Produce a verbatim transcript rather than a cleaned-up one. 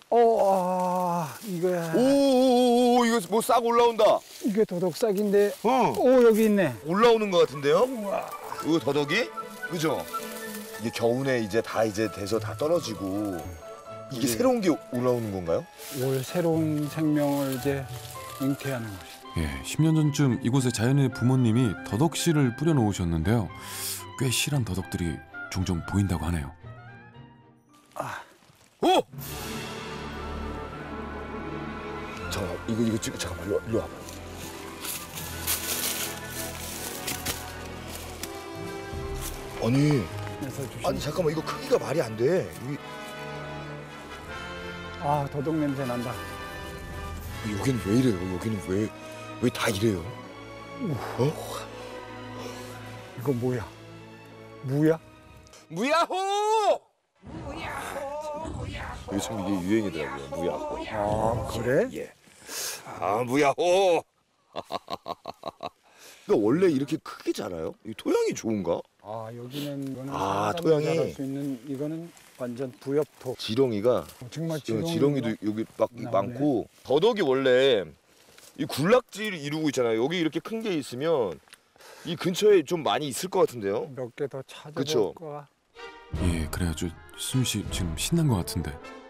어, 아, 이거야. 오, 이거 뭐 싹 올라온다. 이게 도덕싹인데. 어. 오, 여기 있네. 올라오는 것 같은데요? 우와. 이거 더덕이? 그죠? 이게 겨우내 이제 다 이제 돼서 다 떨어지고 이게 예. 새로운 게 올라오는 건가요? 올 새로운 생명을 이제 잉태하는 것이. 예, 십 년 전쯤 이곳에 자연의 부모님이 더덕씨를 뿌려놓으셨는데요. 꽤 실한 더덕들이 종종 보인다고 하네요. 오! 잠깐 이거 이거 찍 잠깐만 일로, 일로 와봐. 아니 그래서 주신. 아니 잠깐만 이거 크기가 말이 안 돼. 이, 아, 도덕 냄새 난다. 여기는 왜 이래요? 여기는 왜 왜 다 이래요? 어? 이거 뭐야? 무야? 무야호! 요즘 이게 유행이더라고요. 무야호. 아, 그래? 예. 아 무야호. 그러니까 원래 이렇게 크게 자라요? 이 토양이 좋은가? 아, 여기는 이거는 아, 사람이 토양이. 자랄 수 있는 이거는 완전 부엽토. 지렁이가 정말 지렁, 지렁이. 지렁이도 여기 막 나오네. 많고 더덕이 원래 이 군락지를 이루고 있잖아요. 여기 이렇게 큰 게 있으면 이 근처에 좀 많이 있을 것 같은데요. 몇 개 더 그쵸? 찾아볼까? 예, 그래가지고 숨쉬 지금 신난 것 같은데.